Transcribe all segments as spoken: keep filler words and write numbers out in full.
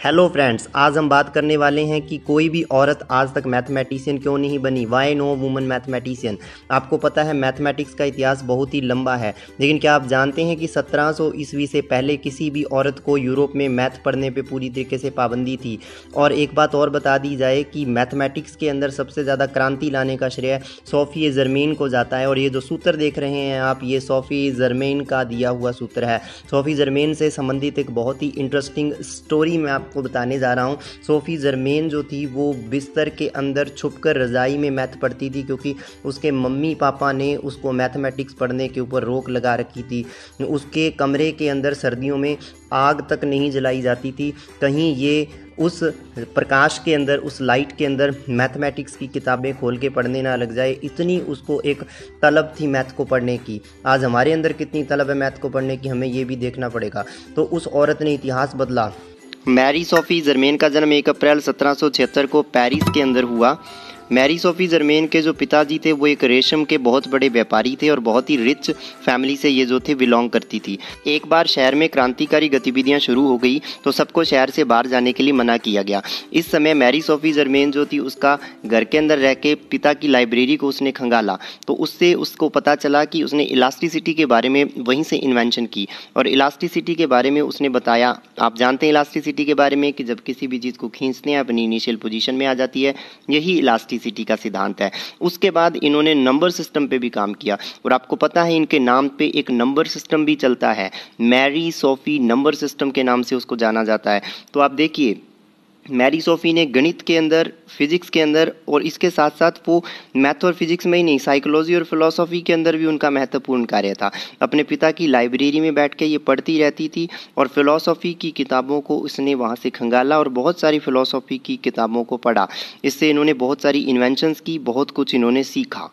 Hello friends, आज हम बात करने वाले हैं कि कोई भी औरत आज तक मैथमेटिशियन क्यों नहीं बनी। Why no woman mathematician. आपको पता है मैथमेटिक्स का इतिहास बहुत ही लंबा है, लेकिन क्या आप जानते हैं कि सत्रह सौ ईस्वी से पहले किसी भी औरत को यूरोप में मैथ पढ़ने पे पूरी तरीके से पाबंदी थी। और एक बात और बता दी जाए कि मैथमेटिक्स के अंदर सबसे ज़्यादा क्रांति लाने का श्रेय सोफ़ी ज़रमेन को जाता है। और ये जो सूत्र देख रहे हैं आप, ये सोफ़ी ज़रमेन का दिया हुआ सूत्र है। सोफ़ी ज़रमेन से संबंधित एक बहुत ही इंटरेस्टिंग स्टोरी मैं आपको बताने जा रहा हूँ। सोफ़ी ज़रमेन जो थी वो बिस्तर के अंदर छुपकर रज़ाई में मैथ पढ़ती थी, क्योंकि उसके मम्मी पापा ने उसको मैथमेटिक्स पढ़ने के ऊपर रोक लगा रखी थी। उसके कमरे के अंदर सर्दियों में आग तक नहीं जलाई जाती थी, कहीं ये उस प्रकाश के अंदर, उस लाइट के अंदर मैथमेटिक्स की किताबें खोल के पढ़ने ना लग जाए। इतनी उसको एक तलब थी मैथ को पढ़ने की। आज हमारे अंदर कितनी तलब है मैथ को पढ़ने की, हमें ये भी देखना पड़ेगा। तो उस औरत ने इतिहास बदला। मैरी सोफ़ी ज़रमेन का जन्म एक अप्रैल सत्रह सौ छिहत्तर को पेरिस के अंदर हुआ। मैरी सोफ़ी ज़रमेन के जो पिताजी थे वो एक रेशम के बहुत बड़े व्यापारी थे और बहुत ही रिच फैमिली से ये जो थे बिलोंग करती थी। एक बार शहर में क्रांतिकारी गतिविधियां शुरू हो गई तो सबको शहर से बाहर जाने के लिए मना किया गया। इस समय मैरी सोफ़ी ज़रमेन जो थी उसका घर के अंदर रह के पिता की लाइब्रेरी को उसने खंगाला, तो उससे उसको पता चला कि उसने इलास्टिसिटी के बारे में वहीं से इन्वेंशन की। और इलास्टिसिटी के बारे में उसने बताया, आप जानते हैं इलास्टिसिटी के बारे में कि जब किसी भी चीज़ को खींचते हैं अपनी इनिशियल पोजीशन में आ जाती है, यही इलास्टिसिटी सिटी का सिद्धांत है। उसके बाद इन्होंने नंबर सिस्टम पे भी काम किया और आपको पता है इनके नाम पे एक नंबर सिस्टम भी चलता है। मैरी सोफ़ी नंबर सिस्टम के नाम से उसको जाना जाता है। तो आप देखिए, मैरी सोफ़ी ने गणित के अंदर, फिजिक्स के अंदर और इसके साथ साथ वो मैथ और फिजिक्स में ही नहीं, साइकोलॉजी और फिलॉसफी के अंदर भी उनका महत्वपूर्ण कार्य था। अपने पिता की लाइब्रेरी में बैठ के ये पढ़ती रहती थी और फिलॉसफी की किताबों को उसने वहाँ से खंगाला और बहुत सारी फिलॉसफी की किताबों को पढ़ा। इससे इन्होंने बहुत सारी इन्वेंशंस की, बहुत कुछ इन्होंने सीखा।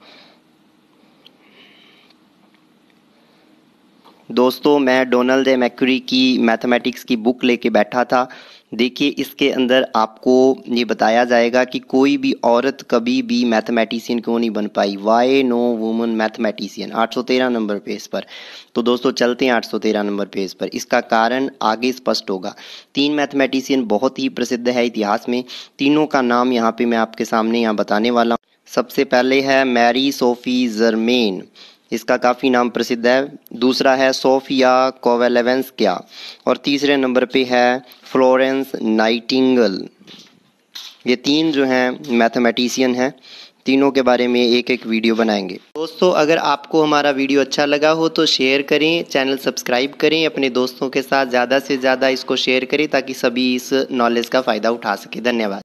दोस्तों, मैं डोनाल्ड ए मैक्यूरी की मैथमेटिक्स की बुक लेके बैठा था। देखिए, इसके अंदर आपको ये बताया जाएगा कि कोई भी औरत कभी भी मैथमेटिशियन क्यों नहीं बन पाई। वाई नो वुमन मैथमेटिशियन, आठ सौ तेरह नंबर पेज पर। तो दोस्तों चलते हैं आठ सौ तेरह नंबर पेज पर। इसका कारण आगे स्पष्ट होगा। तीन मैथमेटिशियन बहुत ही प्रसिद्ध है इतिहास में। तीनों का नाम यहाँ पे मैं आपके सामने यहाँ बताने वाला हूँ। सबसे पहले है मैरी सोफ़ी ज़रमेन, इसका काफ़ी नाम प्रसिद्ध है। दूसरा है सोफिया कोवालेवस्किया और तीसरे नंबर पे है फ्लोरेंस नाइटिंगेल। ये तीन जो हैं मैथमेटिशियन हैं। तीनों के बारे में एक एक वीडियो बनाएंगे। दोस्तों, अगर आपको हमारा वीडियो अच्छा लगा हो तो शेयर करें, चैनल सब्सक्राइब करें, अपने दोस्तों के साथ ज़्यादा से ज़्यादा इसको शेयर करें ताकि सभी इस नॉलेज का फ़ायदा उठा सके। धन्यवाद।